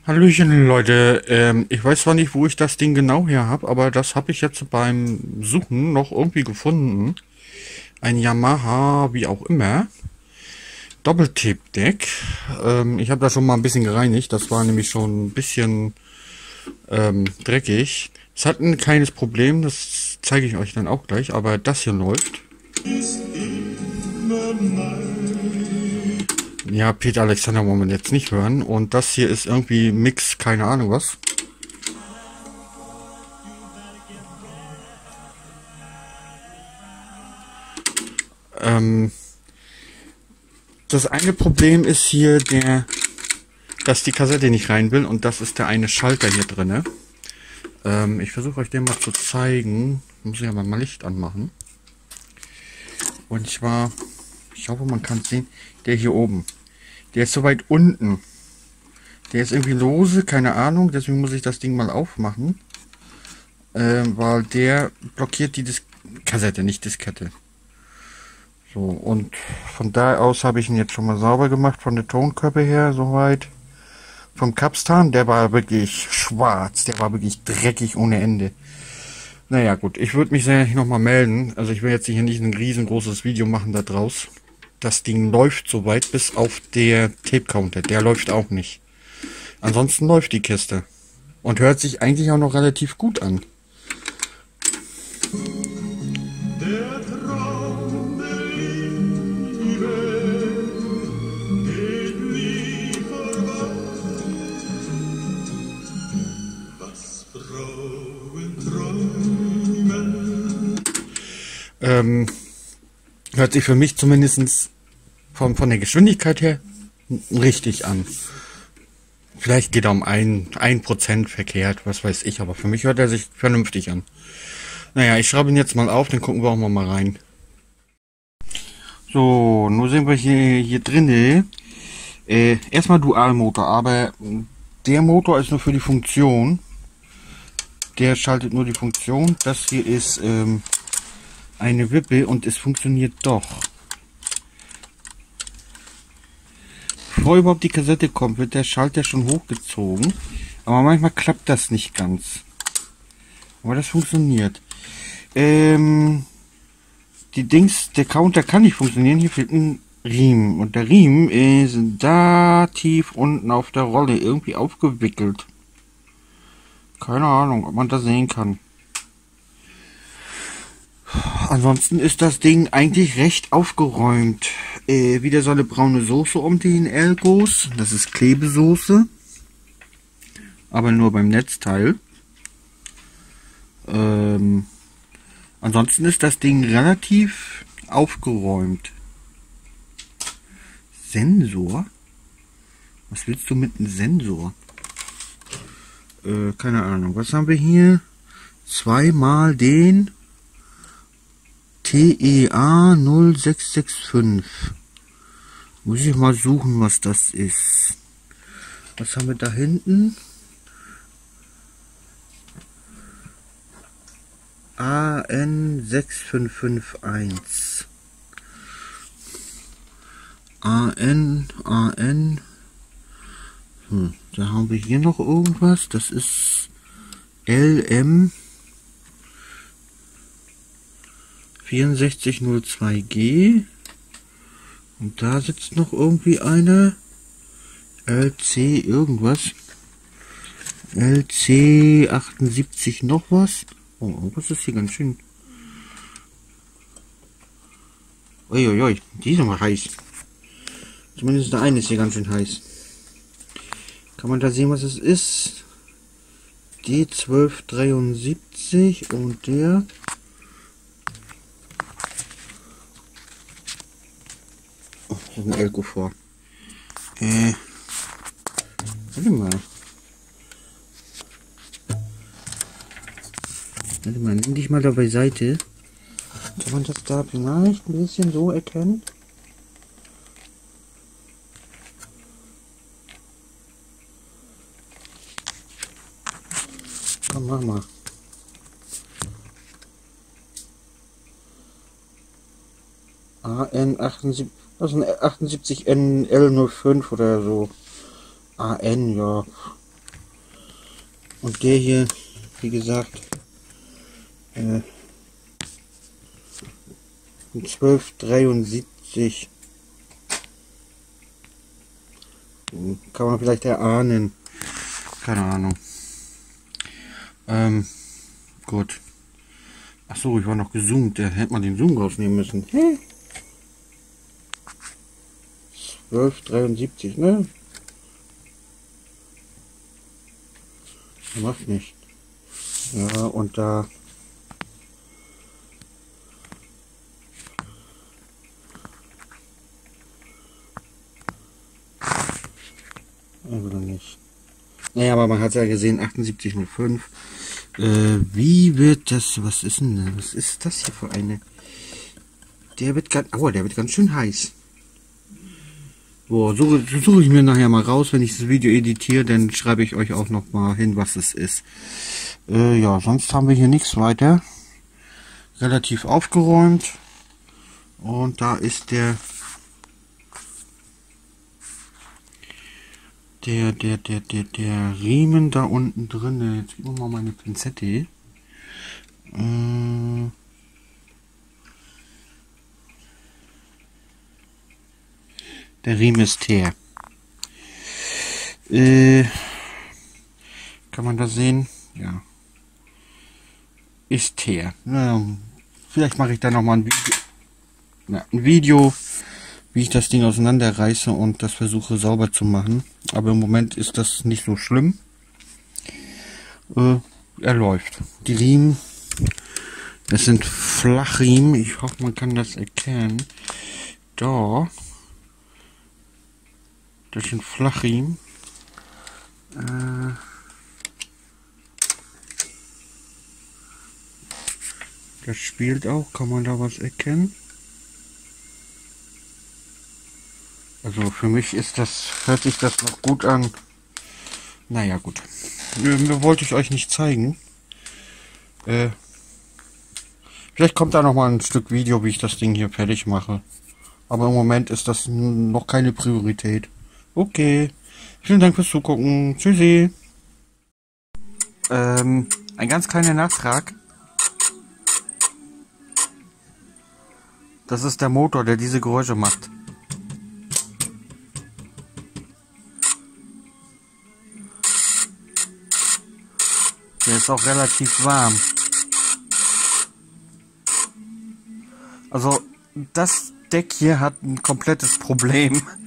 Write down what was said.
Hallöchen Leute, ich weiß zwar nicht, wo ich das Ding genau her habe, aber das habe ich jetzt beim Suchen noch irgendwie gefunden. Ein Yamaha, wie auch immer, Doppeltape-Deck. Ich habe das schon mal ein bisschen gereinigt, das war nämlich schon ein bisschen dreckig. Es hat ein kleines Problem, das zeige ich euch dann auch gleich, aber das hier läuft. Ja, Peter Alexander wollen wir jetzt nicht hören. Und das hier ist irgendwie Mix, keine Ahnung was. Das eine Problem ist hier dass die Kassette nicht rein will und das ist der eine Schalter hier drinne. Ich versuche euch den mal zu zeigen. Muss ich aber mal Licht anmachen. Und zwar, ich hoffe man kann es sehen, der hier oben. Der ist so weit unten. Der ist irgendwie lose, keine Ahnung, deswegen muss ich das Ding mal aufmachen. Weil der blockiert die Kassette, nicht Diskette. So, und von da aus habe ich ihn jetzt schon mal sauber gemacht, von der Tonkörper her, soweit. Vom Kapstan, der war wirklich schwarz, der war wirklich dreckig ohne Ende. Naja gut, ich würde mich sicherlich nochmal melden. Also ich will jetzt hier nicht ein riesengroßes Video machen da draus. Das Ding läuft soweit, bis auf der Tape-Counter, der läuft auch nicht. Ansonsten läuft die Kiste. Und hört sich eigentlich auch noch relativ gut an. Der Traum der Liebe geht nie vorbei. Was Frauen träumen. Hört sich für mich zumindest von der Geschwindigkeit her richtig an. Vielleicht geht er um 1% verkehrt, was weiß ich, aber für mich hört er sich vernünftig an. Naja, ich schreibe ihn jetzt mal auf, dann gucken wir auch mal rein. So, nun sind wir hier drinne. Erstmal Dualmotor, aber der Motor ist nur für die Funktion. Der schaltet nur die Funktion. Das hier ist eine Wippe und es funktioniert doch. Bevor überhaupt die Kassette kommt, wird der Schalter schon hochgezogen. Aber manchmal klappt das nicht ganz. Aber das funktioniert. Der Counter kann nicht funktionieren. Hier fehlt ein Riemen. Und der Riemen ist da tief unten auf der Rolle irgendwie aufgewickelt. Keine Ahnung, ob man das sehen kann. Ansonsten ist das Ding eigentlich recht aufgeräumt. Wieder so eine braune Soße um den Elgos. Das ist Klebesoße. Aber nur beim Netzteil. Ansonsten ist das Ding relativ aufgeräumt. Sensor? Was willst du mit einem Sensor? Keine Ahnung. Was haben wir hier? Zweimal den TEA 0665. Muss ich mal suchen, was das ist. Was haben wir da hinten? AN6551. AN. Da haben wir hier noch irgendwas. Das ist LM 6402G. Und da sitzt noch irgendwie eine LC irgendwas. LC 78 noch was. Oh, was ist hier ganz schön. Uiuiui, die ist aber heiß. Zumindest der eine ist hier ganz schön heiß. Kann man da sehen, was es ist? D1273 und der. Oh, das ist ein Elko vor. Warte mal. Warte mal, nimm dich mal da beiseite. Kann man das da vielleicht ein bisschen so erkennen? Komm, mach mal. AN78, das ist ein 78NL05 oder so. AN, ja. Und der hier, wie gesagt, 1273. Kann man vielleicht erahnen. Keine Ahnung. Gut. Achso, ich war noch gezoomt. Da hätte man den Zoom rausnehmen müssen. 1273, ne? Macht nicht. Ja, und da. Oder nicht. Naja, aber man hat ja gesehen, 7805. Wie wird das, was ist denn das? Was ist das hier für eine? Der wird ganz schön heiß. Boah, suche ich mir nachher mal raus, wenn ich das Video editiere, dann schreibe ich euch auch noch mal hin, was es ist. Ja, sonst haben wir hier nichts weiter. Relativ aufgeräumt. Und da ist der Riemen da unten drin. Jetzt geben wir mal meine Pinzette. Der Riemen ist teer. Kann man das sehen? Ja. Ist teer. Vielleicht mache ich da noch mal ein Video, wie ich das Ding auseinanderreiße und das versuche sauber zu machen. Aber im Moment ist das nicht so schlimm. Er läuft. Die Riemen, das sind Flachriemen. Ich hoffe, man kann das erkennen. Da. Das sind Flachriemen. Das spielt auch. Kann man da was erkennen? Also für mich ist das, hört sich das noch gut an. Naja, gut. Mir wollte ich euch nicht zeigen. Vielleicht kommt da noch mal ein Stück Video, wie ich das Ding hier fertig mache. Aber im Moment ist das noch keine Priorität. Okay. Vielen Dank fürs Zugucken. Tschüssi. Ein ganz kleiner Nachtrag. Das ist der Motor, der diese Geräusche macht. Der ist auch relativ warm. Also das Deck hier hat ein komplettes Problem.